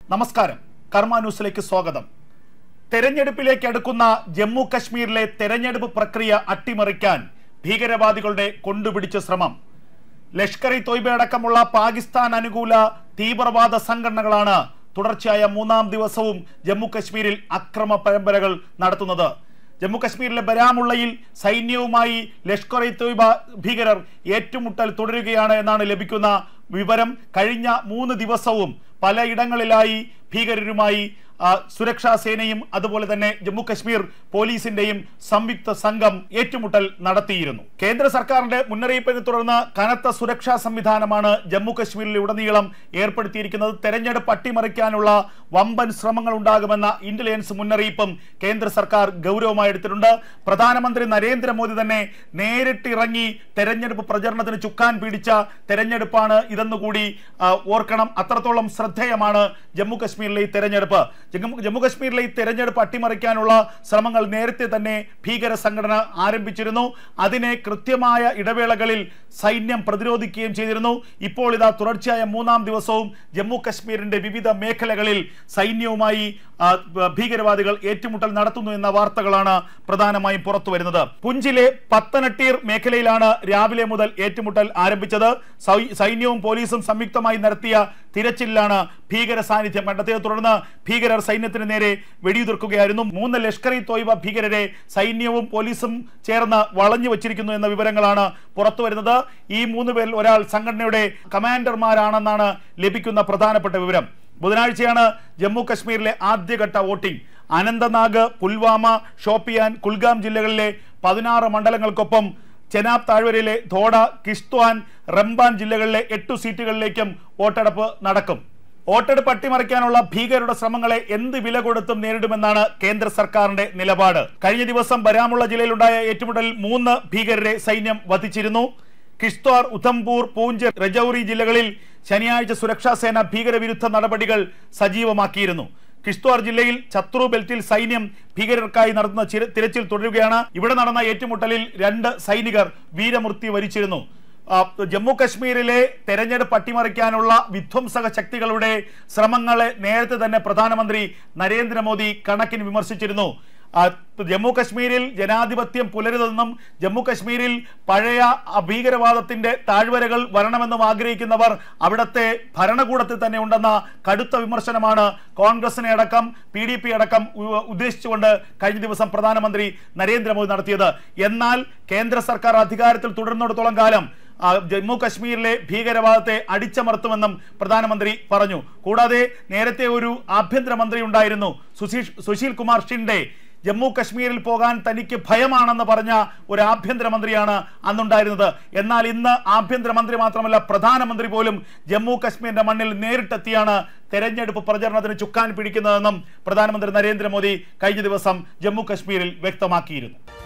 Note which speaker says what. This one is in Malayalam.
Speaker 1: നമസ്കാരം, കർമ്മ ന്യൂസിലേക്ക് സ്വാഗതം. തെരഞ്ഞെടുപ്പിലേക്ക് അടുക്കുന്ന ജമ്മു കശ്മീരിലെ തെരഞ്ഞെടുപ്പ് പ്രക്രിയ അട്ടിമറിക്കാൻ ഭീകരവാദികളുടെ കൊണ്ടുപിടിച്ച ശ്രമം. ലഷ്കർ-ഇ തോയ്ബ അടക്കമുള്ള പാകിസ്ഥാൻ അനുകൂല തീവ്രവാദ സംഘടനകളാണ് തുടർച്ചയായ മൂന്നാം ദിവസവും ജമ്മു കശ്മീരിൽ അക്രമ പരമ്പരകൾ നടത്തുന്നത്. ജമ്മു കശ്മീരിലെ ബരാമുള്ളയിൽ സൈന്യവുമായി ലഷ്കർ-ഇ തോയ്ബ ഭീകരർ ഏറ്റുമുട്ടൽ തുടരുകയാണ് എന്നാണ് ലഭിക്കുന്ന വിവരം. കഴിഞ്ഞ 3 ദിവസവും പലയിടങ്ങളിലായി ഭീകരരുമായി സുരക്ഷാ സേനയും അതുപോലെ തന്നെ ജമ്മു കശ്മീർ പോലീസിന്റെയും സംയുക്ത സംഘം ഏറ്റുമുട്ടൽ നടത്തിയിരുന്നു. കേന്ദ്ര സർക്കാരിന്റെ മുന്നറിയിപ്പിനെ തുടർന്ന് കനത്ത സുരക്ഷാ സംവിധാനമാണ് ജമ്മു കശ്മീരിൽ ഉടനീളം ഏർപ്പെടുത്തിയിരിക്കുന്നത്. തെരഞ്ഞെടുപ്പ് അട്ടിമറിക്കാനുള്ള വമ്പൻ ശ്രമങ്ങൾ ഉണ്ടാകുമെന്ന ഇന്റലിജൻസ് മുന്നറിയിപ്പും കേന്ദ്ര സർക്കാർ ഗൗരവമായി എടുത്തിട്ടുണ്ട്. പ്രധാനമന്ത്രി നരേന്ദ്രമോദി തന്നെ നേരിട്ടിറങ്ങി തെരഞ്ഞെടുപ്പ് പ്രചരണത്തിന് ചുക്കാൻ പിടിച്ച തെരഞ്ഞെടുപ്പാണ് ഇതെന്നുകൂടി ഓർക്കണം. അത്രത്തോളം ശ്രദ്ധേയമാണ് ജമ്മു കശ്മീരിലെ ഈ തെരഞ്ഞെടുപ്പ്. ജമ്മു കശ്മീരിലെ ഈ തെരഞ്ഞെടുപ്പ് അട്ടിമറിക്കാനുള്ള ശ്രമങ്ങൾ നേരത്തെ തന്നെ ഭീകര സംഘടന ആരംഭിച്ചിരുന്നു. അതിനെ കൃത്യമായ ഇടവേളകളിൽ സൈന്യം പ്രതിരോധിക്കുകയും ചെയ്തിരുന്നു. ഇപ്പോൾ ഇതാ തുടർച്ചയായ 3-ാം ദിവസവും ജമ്മു കശ്മീരിന്റെ വിവിധ മേഖലകളിൽ സൈന്യവുമായി ഭീകരവാദികൾ ഏറ്റുമുട്ടൽ നടത്തുന്നു എന്ന വാർത്തകളാണ് പ്രധാനമായും പുറത്തു വരുന്നത്. പുഞ്ചിലെ പത്തനട്ടീർ മേഖലയിലാണ് രാവിലെ മുതൽ ഏറ്റുമുട്ടൽ ആരംഭിച്ചത്. സൈന്യവും പോലീസും സംയുക്തമായി നടത്തിയ തിരച്ചിലാണ് ഭീകര സാന്നിധ്യം കണ്ടെത്തിയത്. തുടർന്ന് ഭീകരർ സൈന്യത്തിന് നേരെ വെടിയുതിർക്കുകയായിരുന്നു. 3 ലഷ്കർ-ഇ തോയ്ബ ഭീകരരെ സൈന്യവും പോലീസും ചേർന്ന് വളഞ്ഞു വച്ചിരിക്കുന്നു എന്ന വിവരങ്ങളാണ് പുറത്തു വരുന്നത്. ഈ 3 പേരിൽ ഒരാൾ സംഘടനയുടെ കമാൻഡർമാരാണെന്നാണ് ലഭിക്കുന്ന പ്രധാനപ്പെട്ട വിവരം. ബുധനാഴ്ചയാണ് ജമ്മു കശ്മീരിലെ ആദ്യഘട്ട വോട്ടിംഗ്. അനന്തനാഗ്, പുൽവാമ, ഷോപ്പിയാൻ, കുൽഗാം ജില്ലകളിലെ 16 മണ്ഡലങ്ങൾക്കൊപ്പം ചെനാബ് താഴ്വരയിലെ ധോഡ, കിഷ്ത്വാൻ, റംബാൻ ജില്ലകളിലെ 8 സീറ്റുകളിലേക്കും വോട്ടെടുപ്പ് നടക്കും. വോട്ടെടുപ്പ് അട്ടിമറിക്കാനുള്ള ഭീകരരുടെ ശ്രമങ്ങളെ എന്ത് വില കൊടുത്തും നേരിടുമെന്നാണ് കേന്ദ്ര സർക്കാരിന്റെ നിലപാട്. കഴിഞ്ഞ ദിവസം ബരാമുള്ള ജില്ലയിലുണ്ടായ ഏറ്റുമുട്ടലിൽ 3 ഭീകരരെ സൈന്യം വധിച്ചിരുന്നു. കിഷ്ത്വാർ, ഉധംപൂർ, പൂഞ്ച്, രജൌരി ജില്ലകളിൽ ശനിയാഴ്ച സുരക്ഷാ സേന ഭീകരവിരുദ്ധ നടപടികൾ സജീവമാക്കിയിരുന്നു. കിഷ്ത്വാർ ജില്ലയിൽ ചത്രു ബെൽറ്റിൽ സൈന്യം ഭീകരർക്കായി നടത്തുന്ന തിരച്ചിൽ തുടരുകയാണ്. ഇവിടെ നടന്ന ഏറ്റുമുട്ടലിൽ 2 സൈനികർ വീരമൃത്യു വരിച്ചിരുന്നു. ജമ്മു കശ്മീരിലെ തെരഞ്ഞെടുപ്പ് അട്ടിമറിക്കാനുള്ള വിധ്വംസക ശക്തികളുടെ ശ്രമങ്ങളെ നേരത്തെ തന്നെ പ്രധാനമന്ത്രി നരേന്ദ്രമോദി കണക്കിന് വിമർശിച്ചിരുന്നു. ജമ്മു കശ്മീരിൽ ജനാധിപത്യം പുലരുതെന്നും ജമ്മു കശ്മീരിൽ പഴയ ഭീകരവാദത്തിന്റെ താഴ്വരകൾ വരണമെന്നും ആഗ്രഹിക്കുന്നവർ അവിടുത്തെ ഭരണകൂടത്തിൽ തന്നെ ഉണ്ടെന്ന കടുത്ത വിമർശനമാണ് കോൺഗ്രസിനെ അടക്കം PDP അടക്കം ഉദ്ദേശിച്ചുകൊണ്ട് കഴിഞ്ഞ ദിവസം പ്രധാനമന്ത്രി നരേന്ദ്രമോദി നടത്തിയത്. എന്നാൽ കേന്ദ്ര സർക്കാർ അധികാരത്തിൽ തുടരുന്നിടത്തോളം കാലം ജമ്മു കശ്മീരിലെ ഭീകരവാദത്തെ അടിച്ചമർത്തുമെന്നും പ്രധാനമന്ത്രി പറഞ്ഞു. കൂടാതെ നേരത്തെ ഒരു ആഭ്യന്തരമന്ത്രി ഉണ്ടായിരുന്നു, സുശീൽ കുമാർ ഷിൻഡെ. ജമ്മു കശ്മീരിൽ പോകാൻ തനിക്ക് ഭയമാണെന്ന് പറഞ്ഞ ഒരു ആഭ്യന്തരമന്ത്രിയാണ് അന്നുണ്ടായിരുന്നത്. എന്നാൽ ഇന്ന് ആഭ്യന്തരമന്ത്രി മാത്രമല്ല, പ്രധാനമന്ത്രി പോലും ജമ്മു കശ്മീരിന്റെ മണ്ണിൽ നേരിട്ടെത്തിയാണ് തെരഞ്ഞെടുപ്പ് പ്രചരണത്തിന് ചുക്കാൻ പിടിക്കുന്നതെന്നും പ്രധാനമന്ത്രി നരേന്ദ്രമോദി കഴിഞ്ഞ ദിവസം ജമ്മു കശ്മീരിൽ വ്യക്തമാക്കിയിരുന്നു.